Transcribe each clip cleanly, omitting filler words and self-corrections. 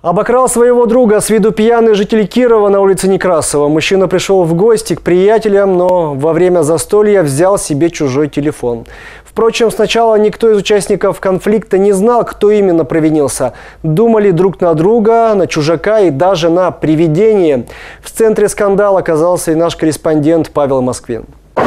Обокрал своего друга с виду пьяный житель Кирова на улице Некрасова. Мужчина пришел в гости к приятелям, но во время застолья взял себе чужой телефон. Впрочем, сначала никто из участников конфликта не знал, кто именно провинился. Думали друг на друга, на чужака и даже на привидение. В центре скандала оказался и наш корреспондент Павел Москвин.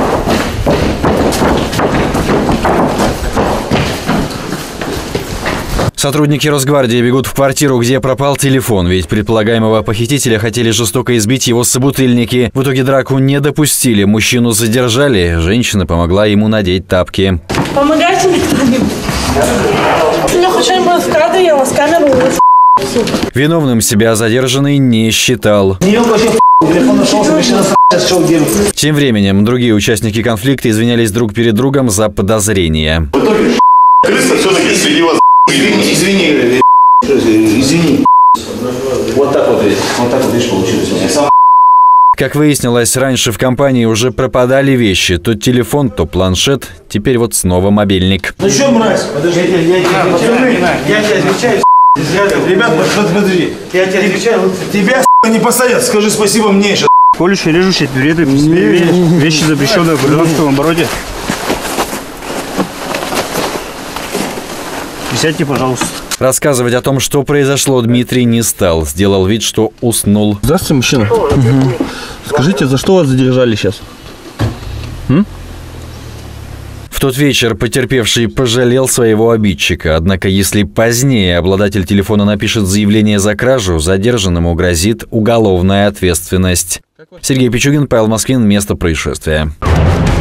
Сотрудники Росгвардии бегут в квартиру, где пропал телефон, ведь предполагаемого похитителя хотели жестоко избить его собутыльники. В итоге драку не допустили, мужчину задержали, женщина помогла ему надеть тапки. Помогайте мне кто-нибудь. Я хочу быть в кадре, я вас камеру. Виновным себя задержанный не считал. Тем временем другие участники конфликта извинялись друг перед другом за подозрения. Крыса все-таки среди вас. Извини. Вот так вот видишь, получилось. Как выяснилось, раньше в компании уже пропадали вещи. То телефон, то планшет, теперь вот снова мобильник. Ну что, мразь? Подожди, я тебе отвечаю. Ребят, подожди. Я тебе отвечаю. Тебя не посадят, скажи спасибо мне. Колющие, режущие предметы, вещи запрещенные в гражданском обороте. Присядьте, пожалуйста. Рассказывать о том, что произошло, Дмитрий не стал. Сделал вид, что уснул. Здравствуйте, мужчина. Скажите, за что вас задержали сейчас? В тот вечер потерпевший пожалел своего обидчика. Однако, если позднее обладатель телефона напишет заявление за кражу, задержанному грозит уголовная ответственность. Сергей Пичугин, Павел Москвин. Место происшествия.